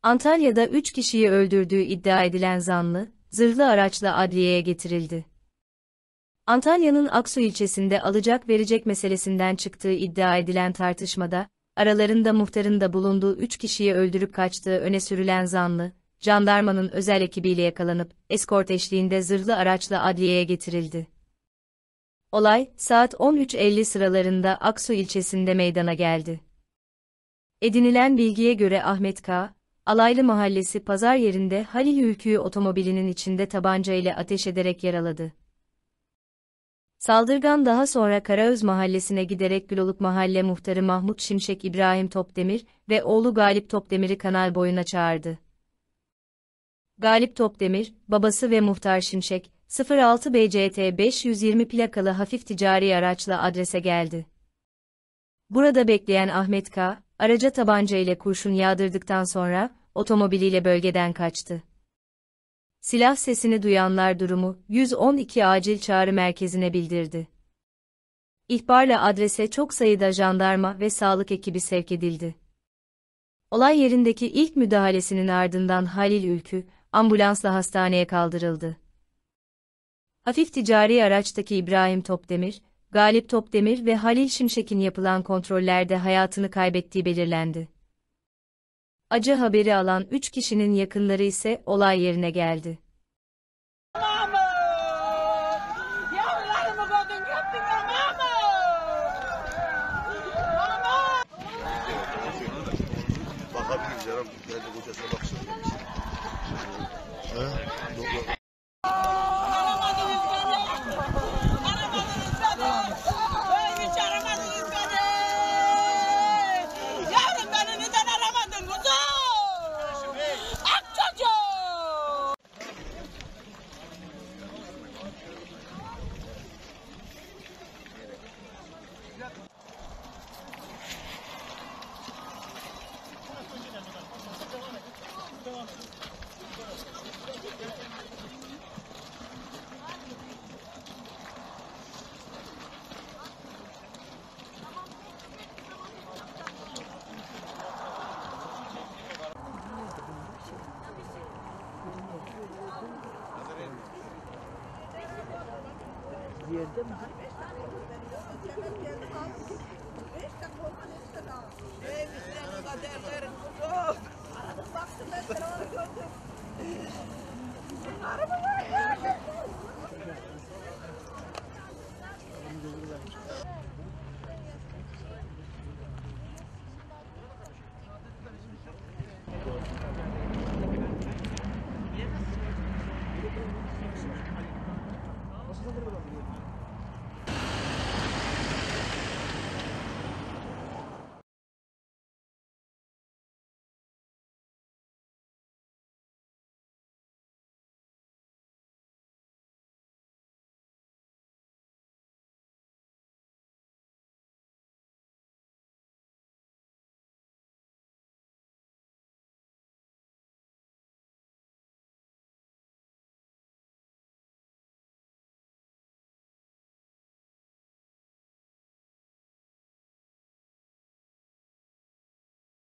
Antalya'da 3 kişiyi öldürdüğü iddia edilen zanlı, zırhlı araçla adliyeye getirildi. Antalya'nın Aksu ilçesinde alacak verecek meselesinden çıktığı iddia edilen tartışmada, aralarında muhtarın da bulunduğu 3 kişiyi öldürüp kaçtığı öne sürülen zanlı, jandarmanın özel ekibiyle yakalanıp, eskort eşliğinde zırhlı araçla adliyeye getirildi. Olay, saat 13:50 sıralarında Aksu ilçesinde meydana geldi. Edinilen bilgiye göre Ahmet K., Alaylı Mahallesi pazar yerinde Halil Ülkü'yü otomobilinin içinde tabanca ile ateş ederek yaraladı. Saldırgan daha sonra Karaöz Mahallesi'ne giderek Güloluk Mahalle Muhtarı Mahmut Şimşek İbrahim Topdemir ve oğlu Galip Topdemir'i kanal boyuna çağırdı. Galip Topdemir, babası ve Muhtar Şimşek, 06 BCT 520 plakalı hafif ticari araçla adrese geldi. Burada bekleyen Ahmet K., araca tabanca ile kurşun yağdırdıktan sonra, otomobiliyle bölgeden kaçtı. Silah sesini duyanlar durumu, 112 acil çağrı merkezine bildirdi. İhbarla adrese çok sayıda jandarma ve sağlık ekibi sevk edildi. Olay yerindeki ilk müdahalesinin ardından Halil Ülkü, ambulansla hastaneye kaldırıldı. Hafif ticari araçtaki İbrahim Topdemir, Galip Topdemir ve Halil Şimşek'in yapılan kontrollerde hayatını kaybettiği belirlendi. Acı haberi alan 3 kişinin yakınları ise olay yerine geldi. Bakabiliriz yaram. Ben de kocasına baksın. Yavrum beni neden aramadın kuzum? Ak çocuğum! Yerde mi?